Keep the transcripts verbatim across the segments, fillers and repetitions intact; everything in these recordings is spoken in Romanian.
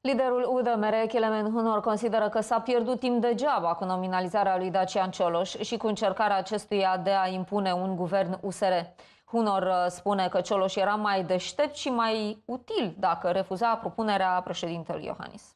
Liderul U D M R, Kelemen Hunor, consideră că s-a pierdut timp degeaba cu nominalizarea lui Dacian Cioloș și cu încercarea acestuia de a impune un guvern U S R. Hunor spune că Cioloș era mai deștept și mai util dacă refuza propunerea președintelui Iohannis.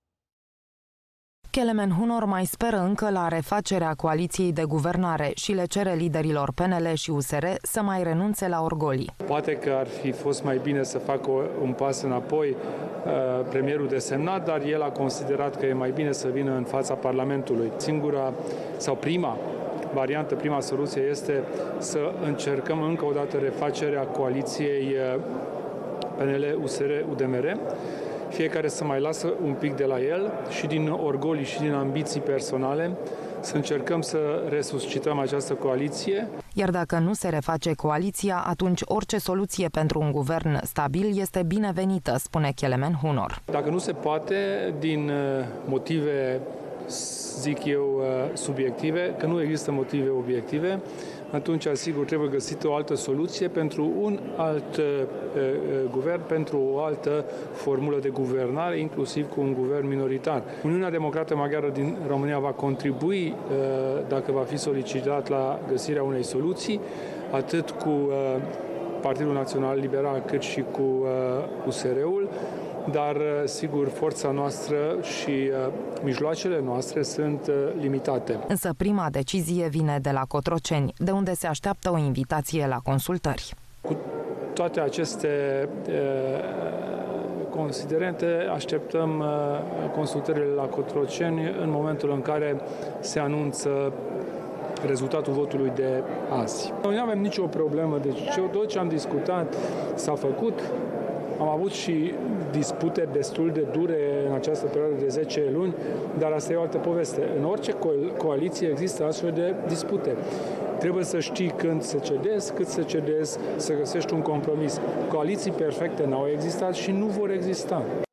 Kelemen Hunor mai speră încă la refacerea coaliției de guvernare și le cere liderilor P N L și U S R să mai renunțe la orgolii. Poate că ar fi fost mai bine să facă un pas înapoi premierul desemnat, dar el a considerat că e mai bine să vină în fața Parlamentului. Singura sau prima variantă, prima soluție este să încercăm încă o dată refacerea coaliției P N L, U S R, U D M R, fiecare să mai lasă un pic de la el și din orgolii și din ambiții personale să încercăm să resuscităm această coaliție. Iar dacă nu se reface coaliția, atunci orice soluție pentru un guvern stabil este binevenită, spune Kelemen Hunor. Dacă nu se poate, din motive, zic eu, subiective, că nu există motive obiective, atunci, sigur, trebuie găsită o altă soluție pentru un alt uh, guvern, pentru o altă formulă de guvernare, inclusiv cu un guvern minoritar. Uniunea Democrată Maghiară din România va contribui, uh, dacă va fi solicitat, la găsirea unei soluții, atât cu uh, Partidul Național Liberal, cât și cu uh, U S R-ul, dar, sigur, forța noastră și uh, mijloacele noastre sunt uh, limitate. Însă prima decizie vine de la Cotroceni, de unde se așteaptă o invitație la consultări. Cu toate aceste uh, considerente, așteptăm uh, consultările la Cotroceni în momentul în care se anunță rezultatul votului de azi. Noi nu avem nicio problemă, deci tot ce am discutat s-a făcut. Am avut și dispute destul de dure în această perioadă de zece luni, dar asta e o altă poveste. În orice co- coaliție există astfel de dispute. Trebuie să știi când să cedezi, cât să cedezi, să găsești un compromis. Coaliții perfecte n-au existat și nu vor exista.